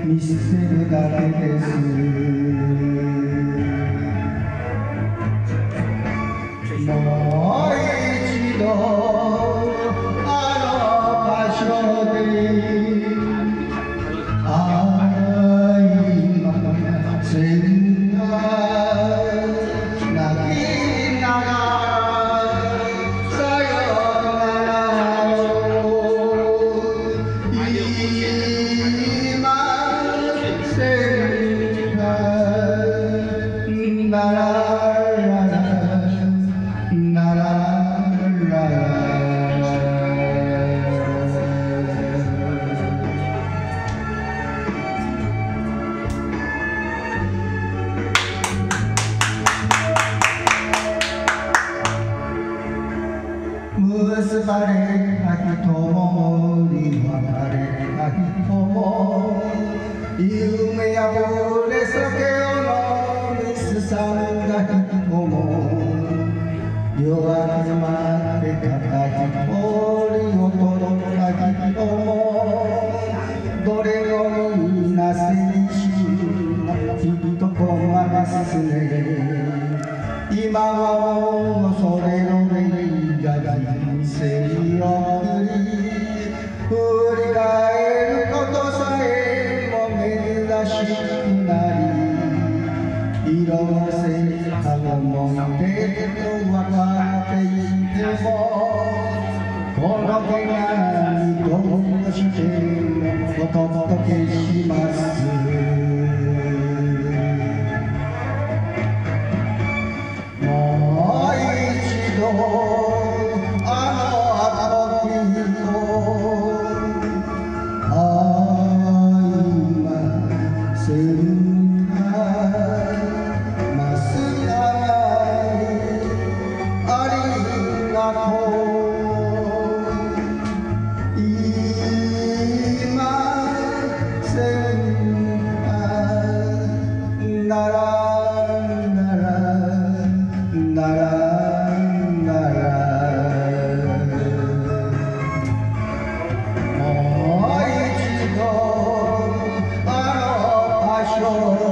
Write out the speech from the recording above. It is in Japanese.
見せるだけです。もう一度あの場所で愛が線が泣きながらさよならを今線がなら結ばれた人もに別れた人も夢破れ酒を飲みすさんだ人も夜明けまでただ一人を届けた人もどれをみなせにしきっとこまますね今はそれの目が人生を振り返ることさえも珍しくなり色あせた思い出と分かっていてもこの手紙どうしてもお届けしますもう一度もう一度あの場所